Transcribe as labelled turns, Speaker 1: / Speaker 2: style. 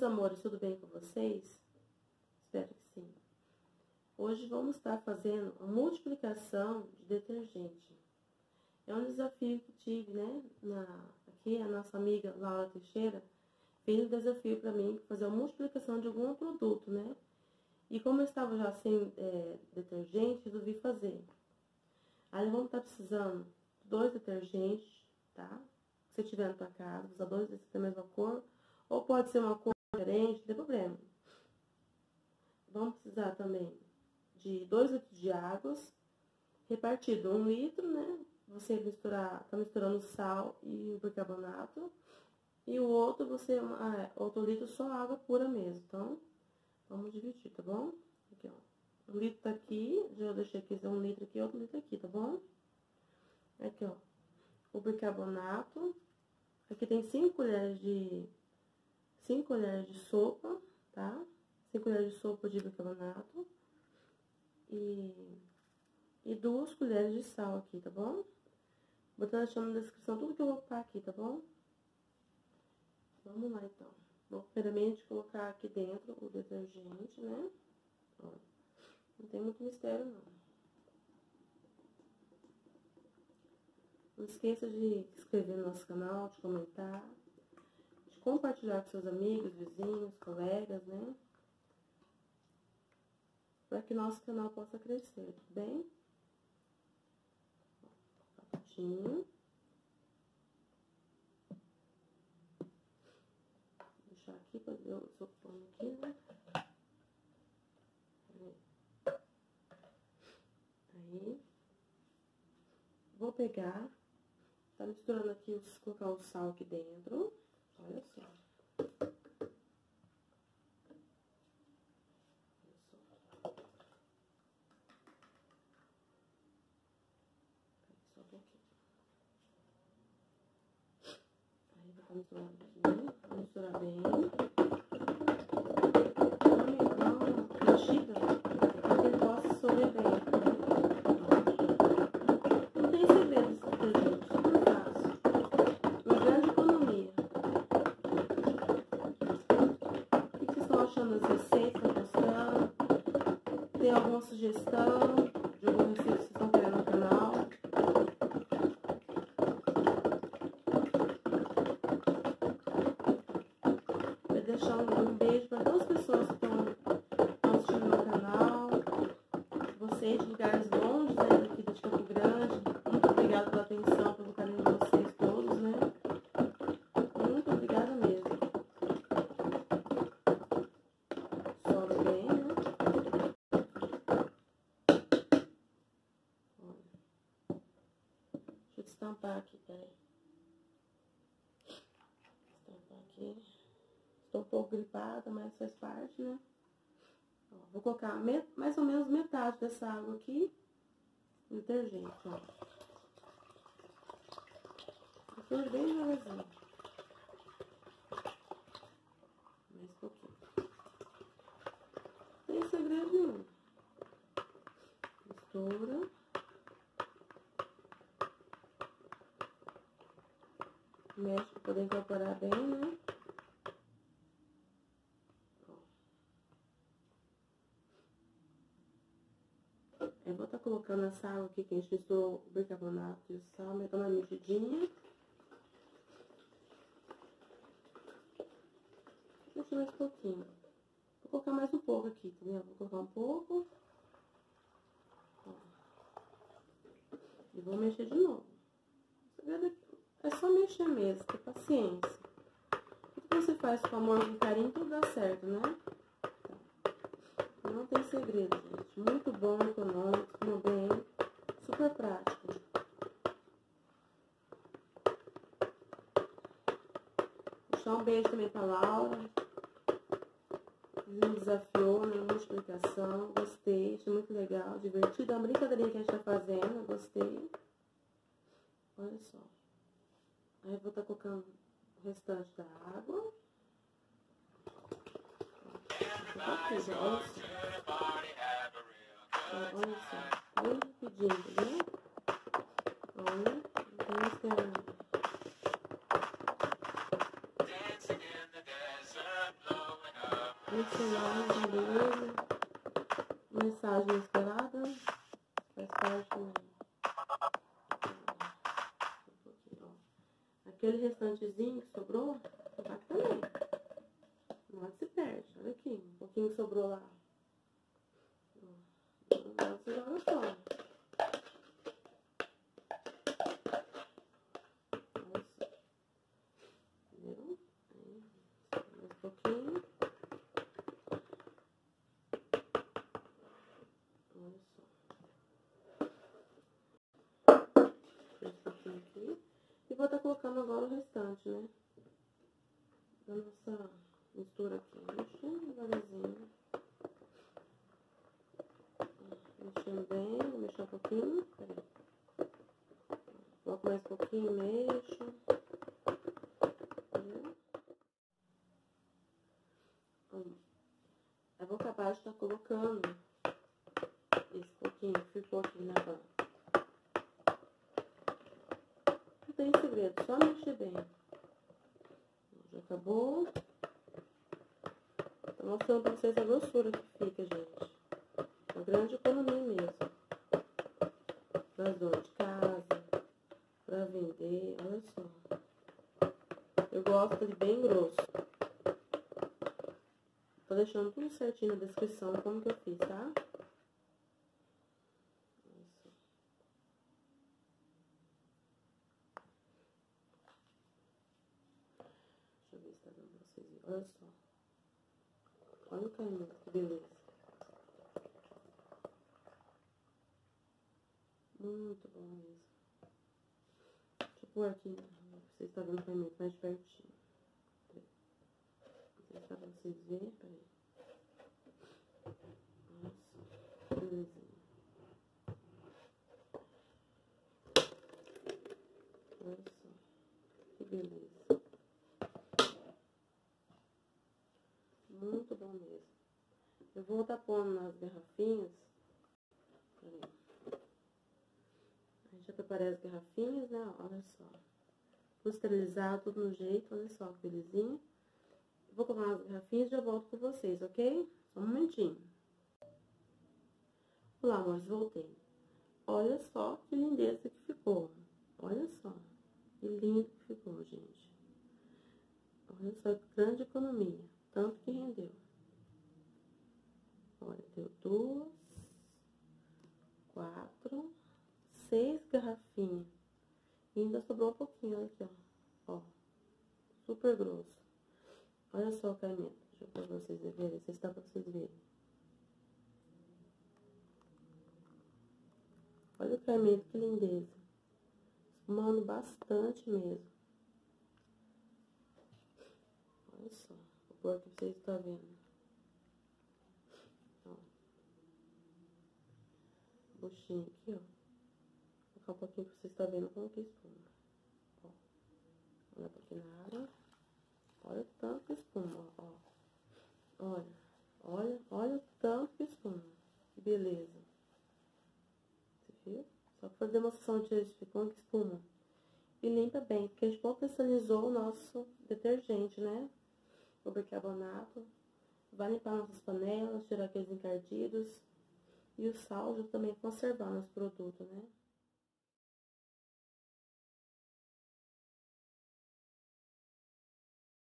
Speaker 1: meus amores, tudo bem com vocês? Espero que sim. Hoje vamos estar fazendo a multiplicação de detergente. É um desafio que tive, né? Aqui a nossa amiga Laura Teixeira fez um desafio para mim, fazer a multiplicação de algum produto, né? E como eu estava já sem detergente, resolvi fazer. Aí vamos estar precisando de 2 detergentes, tá? Se tiver na tua casa, usa 2 da mesma cor, ou pode ser uma cor diferente, não tem problema. Vamos precisar também de 2 litros de água, repartido 1 litro, né? Você tá misturando sal e o bicarbonato. E o outro, outro litro só água pura mesmo. Então, vamos dividir, tá bom? Aqui, ó. 1 litro tá aqui, já deixei aqui 1 litro aqui, outro litro aqui, tá bom? Aqui, ó. O bicarbonato. Aqui tem 5 colheres de sopa, tá? 5 colheres de sopa de bicarbonato. E 2 colheres de sal aqui, tá bom? Vou estar deixando na descrição tudo que eu vou colocar aqui, tá bom? Vamos lá, então. Vou primeiramente colocar aqui dentro o detergente, né? Ó, não tem muito mistério, não. Não esqueça de se inscrever no nosso canal, de comentar, de compartilhar com seus amigos, vizinhos, colegas, né? Para que nosso canal possa crescer, tudo bem? Pacotinho. Vou deixar aqui para ver o seu pano aqui, né? Aí. Vou pegar, tá misturando aqui, colocar o sal aqui dentro. Olha só. Só um pouquinho. Aí vou estar misturando aqui, vou misturar bem. Não mexiga, para que ele possa dissolver bem. Não tem segredo esse detergente, super fácil. Uma grande economia. O que vocês estão achando das receitas? Estão gostando? Tem alguma sugestão de alguma receita que vocês estão querendo no canal? Vou deixar um beijo para todas as pessoas que estão assistindo meu canal. Vocês de lugares longe, né, daqui de Campo Grande. Muito obrigada pela atenção, pelo carinho de vocês todos, né? Muito obrigada mesmo. Sobe bem, né? Olha. Deixa eu destampar aqui, peraí. Destampar aqui. Estou um pouco gripada, mas faz parte, né? Ó, vou colocar mais ou menos metade dessa água aqui no detergente, ó. Vou bem devagarzinho. Mais um pouquinho. Não tem segredo nenhum. Mistura. Mexe para poder incorporar bem, né? Eu vou estar colocando essa água aqui que a gente misturou o bicarbonato e o sal, dando uma mexidinha. Deixa mais um pouquinho. Vou colocar mais um pouco aqui, tá vendo? Vou colocar um pouco. Ó. E vou mexer de novo. É só mexer mesmo, ter paciência. Tudo que você faz com amor, com carinho, tudo dá certo, né? Não tem segredo, gente. Muito bom, econômico, tudo bem. Super prático. Deixar um beijo também pra Laura. Me desafiou na multiplicação. Gostei, achei muito legal, divertido. É uma brincadeirinha que a gente tá fazendo, eu gostei. Olha só. Aí eu vou estar colocando o restante da água. Olha só. Olha só. Bem rapidinho, né? Olha. Não tem mistério. Mensagens, beleza. Mensagem esperada. Faz parte, né? Aquele restantezinho que sobrou, tá aqui também. Não se perde. Olha aqui, um pouquinho que sobrou lá. Agora você joga fora. Olha só. Entendeu? Aí, mais um pouquinho. Olha só. Mais um pouquinho aqui. E vou estar colocando agora o restante, né? Da nossa mistura aqui. Mexendo devagarzinho. Mexendo bem, vou mexer um pouquinho. Peraí. Coloco mais um pouquinho, mexo. Entendeu? Eu vou acabar de estar colocando esse pouquinho que ficou aqui na banca. Não tem segredo, só mexer bem. Já acabou. Tô mostrando pra vocês a grossura que fica, gente. Uma grande economia mesmo. Pra dona de casa, pra vender, olha só. Eu gosto de bem grosso. Tô deixando tudo certinho na descrição como que eu fiz, tá? Deixa eu ver se tá dando pra vocês verem. Olha só. Olha o caminho, que beleza. Muito bom mesmo. Deixa eu pôr aqui, pra vocês estarem vendo o caminho mais pertinho. Não sei se dá pra vocês verem, peraí. Nossa, belezinha. Olha só, que beleza. Muito bom mesmo. Eu vou estar pondo nas garrafinhas. Peraí. A gente já preparei as garrafinhas, né? Olha só. Vou esterilizar tudo no jeito, olha só que belezinha. Vou colocar nas garrafinhas e já volto com vocês, ok? Só um momentinho. Olá, amores, voltei. Olha só que lindeza que ficou. Olha só. Que lindo que ficou, gente. Olha só que grande economia. Tanto que rendeu. Olha, deu 2, 4, 6 garrafinhas. E ainda sobrou um pouquinho, olha aqui, ó. Ó. Super grosso. Olha só o caimento. Deixa eu pôr pra vocês verem. Se dá pra vocês verem. Olha o caimento, que lindeza. Espumando bastante mesmo. Olha só. Vou pôr aqui pra vocês estarem vendo. Ó. Buchinho aqui, ó. Vou colocar um pouquinho pra vocês estarem vendo como que espuma. Ó. Olha pra aqui na área. Olha o tanto que espuma, ó. Olha o tanto que espuma. Que beleza. Você viu? Só pra fazer demonstração de como que espuma. E limpa bem, porque a gente potencializou o nosso detergente, né? O bicarbonato. Vai limpar nossas panelas, tirar aqueles encardidos. E o sal ajuda também a conservar nosso produto, né?